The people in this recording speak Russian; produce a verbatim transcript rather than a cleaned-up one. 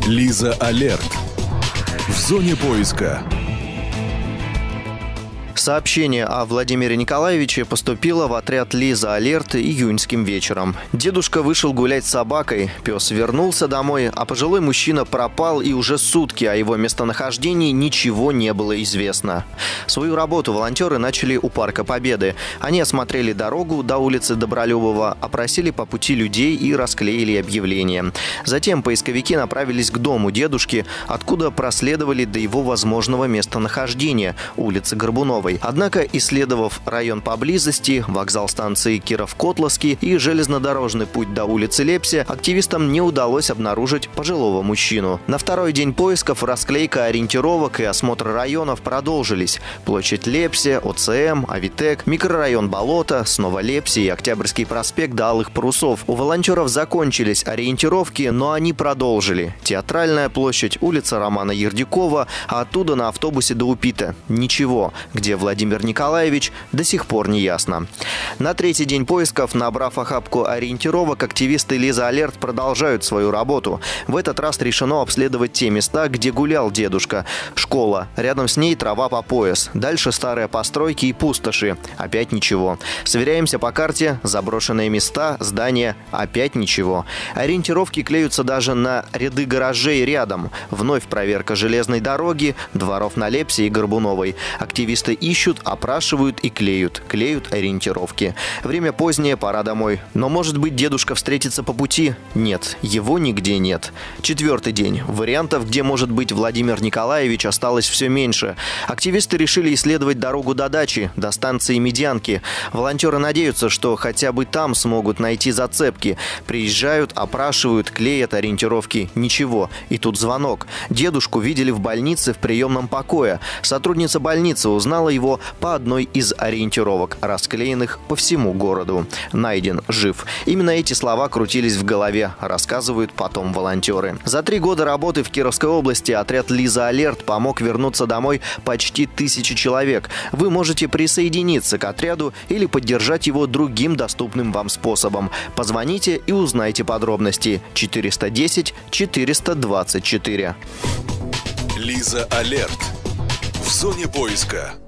Лиза Алерт. В зоне поиска. Сообщение о Владимире Николаевиче поступило в отряд «Лиза Алерт» июньским вечером. Дедушка вышел гулять с собакой, пес вернулся домой, а пожилой мужчина пропал, и уже сутки о его местонахождении ничего не было известно. Свою работу волонтеры начали у Парка Победы. Они осмотрели дорогу до улицы Добролюбова, опросили по пути людей и расклеили объявления. Затем поисковики направились к дому дедушки, откуда проследовали до его возможного местонахождения – улицы Горбуновой. Однако, исследовав район поблизости, вокзал станции Киров-Котловский и железнодорожный путь до улицы Лепси, активистам не удалось обнаружить пожилого мужчину. На второй день поисков расклейка ориентировок и осмотр районов продолжились. Площадь Лепси, ОЦМ, Авитек, микрорайон Болото, снова Лепси и Октябрьский проспект до Алых Парусов. У волонтеров закончились ориентировки, но они продолжили. Театральная площадь, улица Романа Ердякова, а оттуда на автобусе до Упита. Ничего. Где Владимир Николаевич, до сих пор не ясно. На третий день поисков, набрав охапку ориентировок, активисты «Лиза Алерт» продолжают свою работу. В этот раз решено обследовать те места, где гулял дедушка. Школа. Рядом с ней трава по пояс. Дальше старые постройки и пустоши. Опять ничего. Сверяемся по карте. Заброшенные места, здания. Опять ничего. Ориентировки клеются даже на ряды гаражей рядом. Вновь проверка железной дороги, дворов на Лепси и Горбуновой. Активисты ищут, опрашивают и клеют. Клеют ориентировки. Время позднее, пора домой. Но, может быть, дедушка встретится по пути? Нет, его нигде нет. Четвертый день. Вариантов, где может быть Владимир Николаевич, осталось все меньше. Активисты решили исследовать дорогу до дачи, до станции Медянки. Волонтеры надеются, что хотя бы там смогут найти зацепки. Приезжают, опрашивают, клеят ориентировки. Ничего. И тут звонок. Дедушку видели в больнице в приемном покое. Сотрудница больницы узнала его по одной из ориентировок, расклеенных по всему городу. Найден, жив. Именно эти слова крутились в голове, рассказывают потом волонтеры. За три года работы в Кировской области отряд «Лиза Алерт» помог вернуться домой почти тысячи человек. Вы можете присоединиться к отряду или поддержать его другим доступным вам способом. Позвоните и узнайте подробности. четыреста десять четыреста двадцать четыре. Лиза Алерт. В зоне поиска.